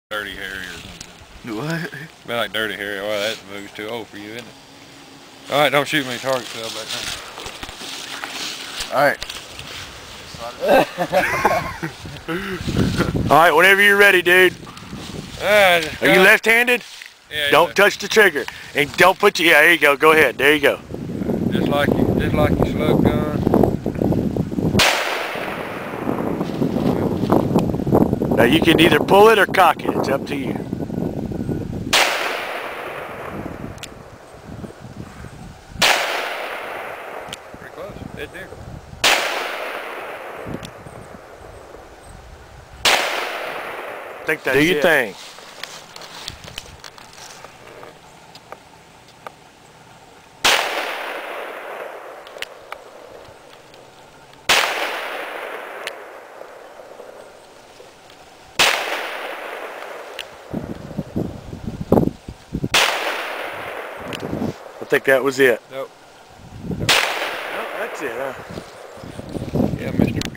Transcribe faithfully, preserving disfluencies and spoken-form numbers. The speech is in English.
Dirty Harry or something. What? Been like Dirty Harry. Well, that movie's too old for you, isn't it? Alright, don't shoot me target cell Alright. Alright, whenever you're ready, dude. Uh, Are you left-handed? Yeah. Don't yeah. touch the trigger. And don't put your, yeah, there you go. Go ahead. There you go. Just like you, just like your slug gun. Now you can either pull it or cock it. It's up to you. Pretty close. Dead deer. I think that's Do your it. thing. I think that was it. Nope. Nope. No, that's it, huh? Yeah, Mister